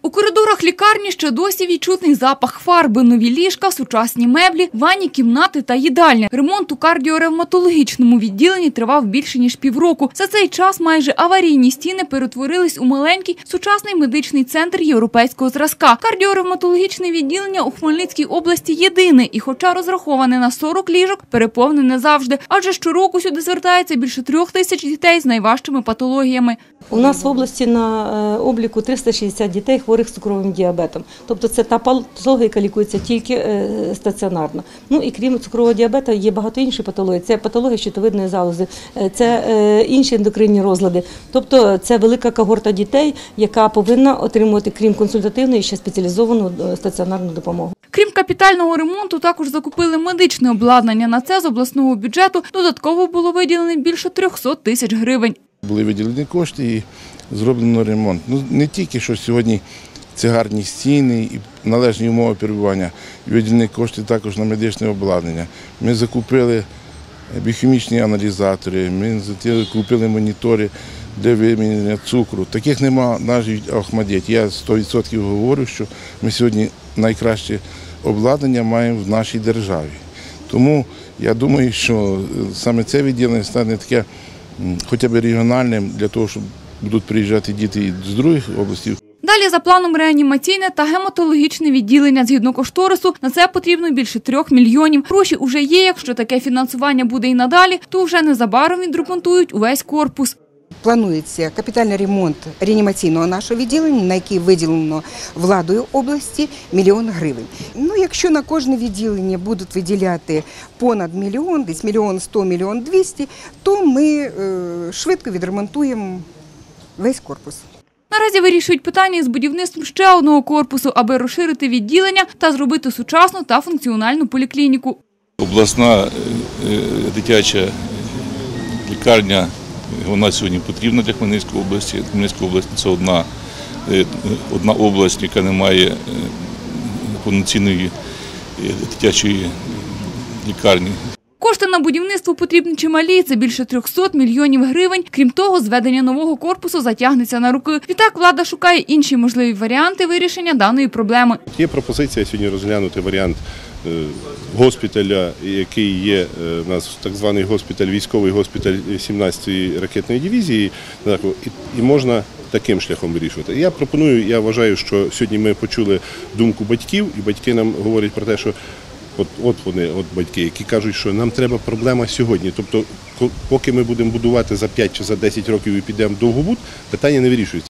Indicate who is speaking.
Speaker 1: У коридорах лікарні ще досі відчутний запах фарби, нові ліжка, сучасні меблі, ванні, кімнати та їдальня. Ремонт у кардіоревматологічному відділенні тривав більше ніж півроку. За цей час майже аварійні стіни перетворились у маленький сучасний медичний центр європейського зразка. Кардіоревматологічне відділення у Хмельницькій області єдине і, хоча розраховане на 40 ліжок, переповнене завжди. Адже щороку сюди звертається більше 3000 дітей з найважчими патологіями.
Speaker 2: У нас в області на обліку 360 дітей хворих з цукровим діабетом. Тобто це та патологія, яка лікується тільки стаціонарно. Ну і крім цукрового діабету є багато інших патологій. Це патологія щитовидної залози, це інші ендокринні розлади. Тобто це велика когорта дітей, яка повинна отримувати, крім консультативної, ще спеціалізовану стаціонарну допомогу.
Speaker 1: Крім капітального ремонту, також закупили медичне обладнання. На це з обласного бюджету додатково було виділено більше 300 тисяч гривень.
Speaker 3: Були виділені кошти і зроблено ремонт. Не тільки, що сьогодні це гарні стіни і належні умови перебування, виділені кошти також на медичне обладнання. Ми закупили біохімічні аналізатори, ми закупили монітори для виміряння цукру. Таких немає навіть в Охмадиті. Я 100% говорю, що ми сьогодні найкраще обладнання маємо в нашій державі. Тому я думаю, що саме це відділення стане таке хоча б регіональним, для того, щоб будуть приїжджати діти з інших областей.
Speaker 1: Далі за планом реанімаційне та гематологічне відділення. Згідно кошторису, на це потрібно більше 3 мільйонів. Гроші вже є, якщо таке фінансування буде і надалі, то вже незабаром відремонтують увесь корпус.
Speaker 4: Планується капітальний ремонт реанімаційного нашого відділення, на який виділено владою області – 1 мільйон гривень. Ну, якщо на кожне відділення будуть виділяти понад мільйон, десь 1 100 000 – 1 200 000, то ми швидко відремонтуємо весь корпус.
Speaker 1: Наразі вирішують питання із будівництвом ще одного корпусу, аби розширити відділення та зробити сучасну та функціональну поліклініку.
Speaker 5: Обласна дитяча лікарня, вона сьогодні потрібна для Хмельницької області. Хмельницька область – це одна область, яка не має повноцінної дитячої лікарні.
Speaker 1: Кошти на будівництво потрібні чималі – це більше 300 мільйонів гривень. Крім того, зведення нового корпусу затягнеться на роки. Відтак влада шукає інші можливі варіанти вирішення даної проблеми.
Speaker 6: Є пропозиція сьогодні розглянути варіант госпіталя, який є у нас так званий госпіталь, військовий госпіталь 17-ї ракетної дивізії, і можна таким шляхом вирішувати. Я пропоную, я вважаю, що сьогодні ми почули думку батьків, і батьки нам говорять про те, що от вони, батьки, які кажуть, що нам треба проблема сьогодні. Тобто, поки ми будемо будувати за 5 чи за 10 років і підемо в довгобуд, питання не вирішується.